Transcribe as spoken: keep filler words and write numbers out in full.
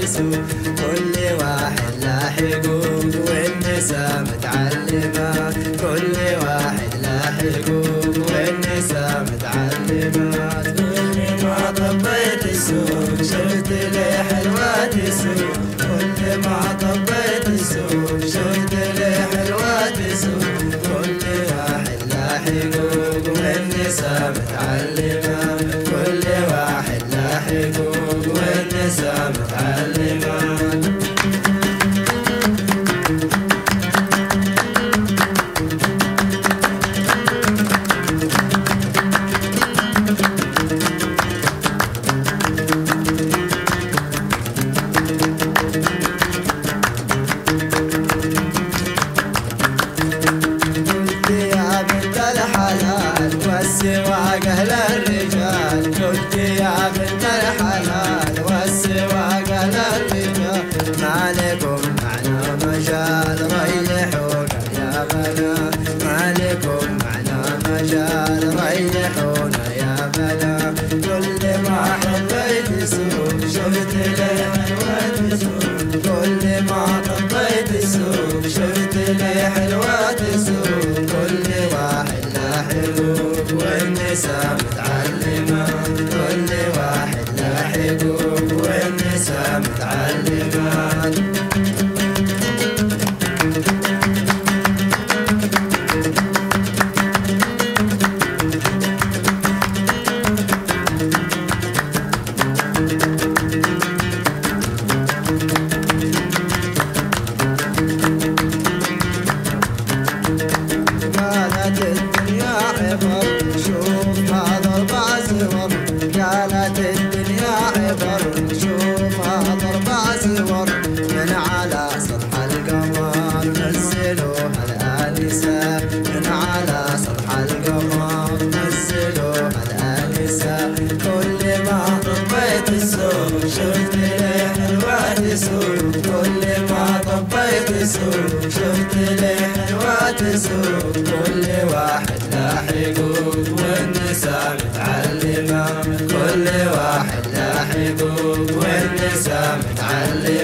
تسوق، كل واحد له حقوق والنساء متعلمات، كل واحد له حقوق والنساء متعلمات. كل ما طبيت السوق شفت لي حلوة تسوق، كل ما طبيت السوق شفت لي حلوة تسوق، كل واحد له حقوق والنساء متعلمات، كل واحد له حقوق والنساء متعلمات. والسواق أهل الرجال، قلت يا بنت الحلال والسواق أهل الرجال، ما لكم معنا مجال ريحونا يا بنات، ما لكم معنا مجال ريحونا يا بنات. كل ما حبيت السوق شفت لي حلوة تسوق، كل ما طبيت السوق شفت لي حلوة تسوق، كل واحد له حقوق والنساء متعلمات، كل واحد له حقوق والنساء متعلمات. قالت الدنيا عبر شوف هذا اربع زور، قالت الدنيا عبر شوف هذا اربع زور، من على سطح القمر نزلوها الآنسة، من على سطح القمر نزلوها الآنسة. كل ما طبيت السوق شفت لي حلوة تسوق، كل ما طبيت السوق شفت لي حلوة تسوق، كل واحد له حقوق والنساء متعلمات، كل واحد له حقوق والنساء متعلمات.